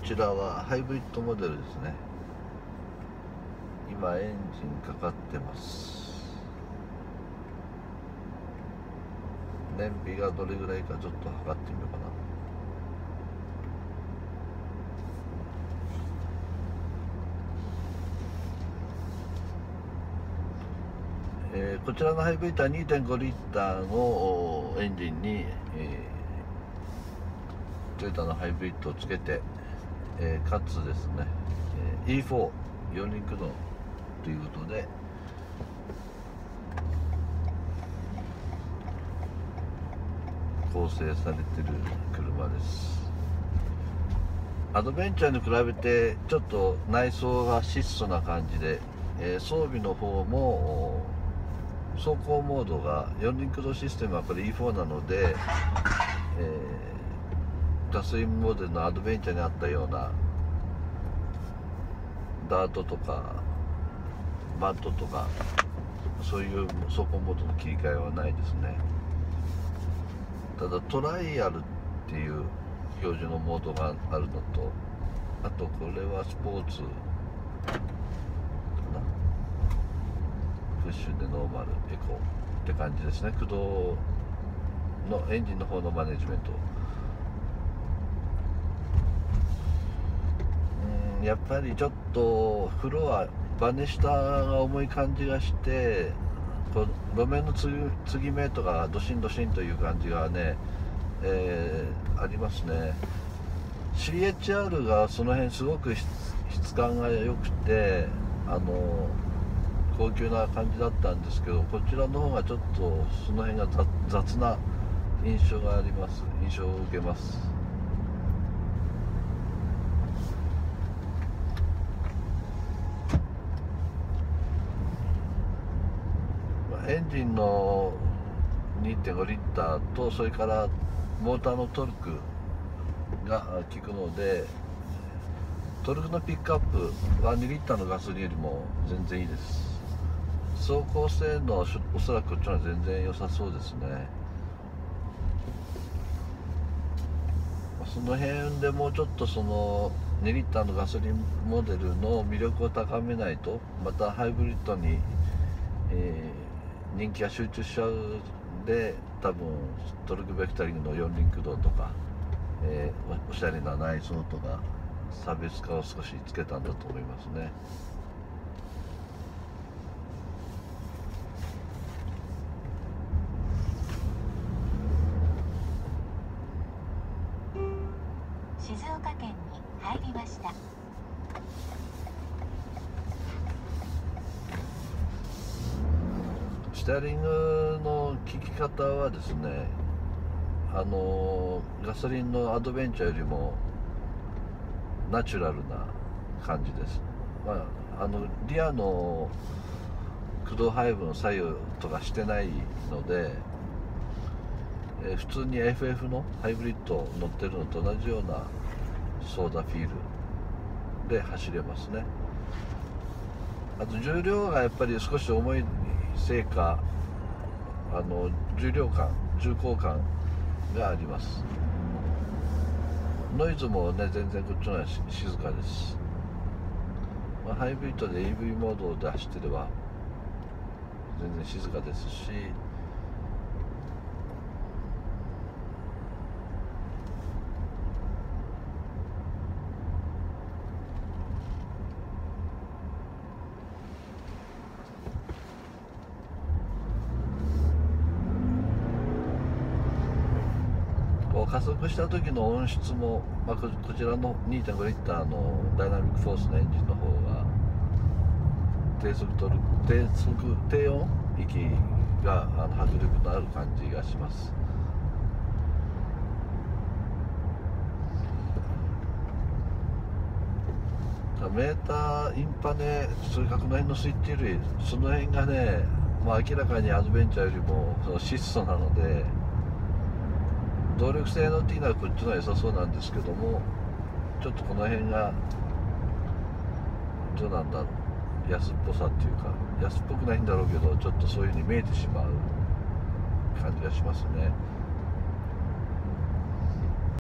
ちらはハイブリッドモデルですね。今エンジンかかってます。燃費がどれぐらいかちょっと測ってみようかな。こちらのハイブリッドは 2.5 リッターのエンジンに、トヨタのハイブリッドをつけて、かつですね、E4 四輪駆動ということで構成されている車です。アドベンチャーに比べてちょっと内装が質素な感じで、装備の方も走行モードが四輪駆動システムはこれ E4 なので、ガソリンモデルのアドベンチャーにあったようなダートとかバットとかそういう走行モードの切り替えはないですね。ただトライアルっていう表示のモードがあるのと、あとこれはスポーツかな、プッシュでノーマルエコって感じですね。駆動のエンジンの方のマネジメント、やっぱりちょっとフロアバネ下が重い感じがして、こう路面の継ぎ目とかドシンドシンという感じがね、ありますね。 CHR がその辺すごく質感が良くて高級な感じだったんですけど、こちらの方がちょっとその辺が雑な印象があります。印象を受けます。エンジンの 2.5 リッターとそれからモーターのトルクが効くので、トルクのピックアップは2リッターのガソリンよりも全然いいです。走行性能おそらくこっちの方が全然良さそうですね。その辺でもうちょっとその2リッターのガソリンモデルの魅力を高めないと、またハイブリッドに、人気が集中しちゃうんで、多分トルクベクタリングの四輪駆動とか、おしゃれな内装とか差別化を少しつけたんだと思いますね。 静岡県に入りました。 ステアリングの効き方はですね、ガソリンのアドベンチャーよりもナチュラルな感じです。リアの駆動配分の左右とかしてないので、普通に FF のハイブリッド乗ってるのと同じようなソーダフィールで走れますね。あと重量がやっぱり少し重いせいか、重厚感があります。ノイズもね全然こっちの方が静かです。ハイブリッドで EV モードで走ってれば全然静かですし、加速した時の音質も、こちらの 2.5 リッターのダイナミックフォースのエンジンの方が低音域が迫力のある感じがします。メーターインパネ、それからこの辺のスイッチ類、その辺がね、明らかにアドベンチャーよりも質素なので、動力性能っていうのはこっちの方が良さそうなんですけども、ちょっとこの辺がどうなんだろう、安っぽさっていうか、安っぽくないんだろうけど、ちょっとそういう風に見えてしまう感じがしますね。